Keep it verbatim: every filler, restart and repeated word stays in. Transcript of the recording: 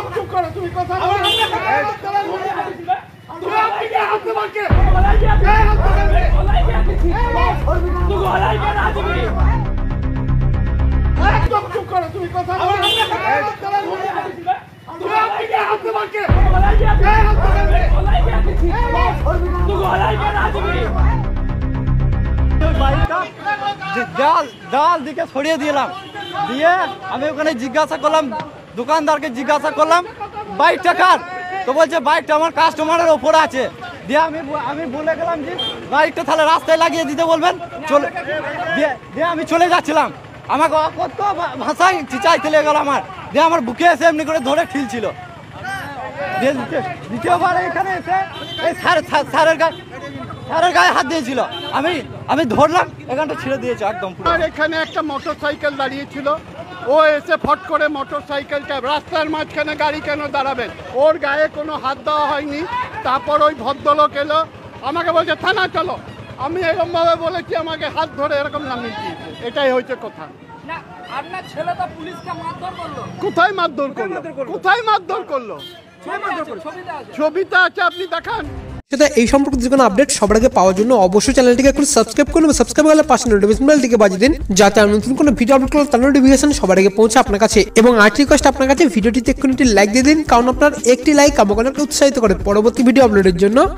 চুপ করো, তুমি কথা বলো। একদম চুপ করো, তুমি কথা বলো। দেওয়াল দিকে সরিয়ে দিলাম, দিয়ে আমি ওখানে জিজ্ঞাসা করলাম, দোকানদারকে জিজ্ঞাসা করলাম বাইকটা কার, তো বলছে বাইকটা আমার কাস্টমারের ওপরে আছে। দিয়ে আমি আমি বলে গেলাম যে বাইকটা তাহলে রাস্তায় লাগিয়ে দিতে বলবেন, চলে দিয়ে দিয়ে আমি চলে যাচ্ছিলাম। আমাকে কত ভাষায় চিচাই চলে গেল আমার, দিয়ে আমার বুকে এসে এমনি করে ধরে ঠেলছিল। দ্বিতীয়বার এখানে এসে এই স্যারের গায়ে স্যারের গায়ে হাত দিয়েছিল, আমি আমি ধরলাম, এখানটা ছিঁড়ে দিয়েছে একদম। আর এখানে একটা মোটর সাইকেল দাঁড়িয়েছিল, ও এসে ফট করে মোটর সাইকেলটা, রাস্তার মাঝখানে গাড়ি কেন দাঁড়াবেন, ওর গায়ে কোনো হাত দেওয়া হয়নি। তারপর ওই ভদ্রলোক এলো, আমাকে বলছে থানা চলো। আমি এরকম ভাবে বলেছি, আমাকে হাত ধরে এরকম নামিয়ে দিয়েছে। এটাই হয়েছে কথা। কোথায় মারধর করলো? কোথায় মারধর করলো? ছবিটা আছে, আপনি দেখান। সেটা এই সম্পর্কে যে কোনো আপডেট সবার আগে পাওয়ার জন্য অবশ্যই চ্যানেলটিকে একটু সাবস্ক্রাইব করুন এবং সাবস্ক্রাইব করলে পাশে নোটিফিকেশন বেলটিকে বাজিয়ে দিন, যাতে আমি নতুন কোনো ভিডিও আপলোড করলে তার নোটিফিকেশন সবার আগে পৌঁছে আপনার কাছে। এবং আরেকটি রিকোয়েস্ট আপনার কাছে, ভিডিওটিতে একটু লাইক দিয়ে দিন, কারণ আপনার একটি লাইক আমাকে অনেক উৎসাহিত করে পরবর্তী ভিডিও আপলোডের জন্য।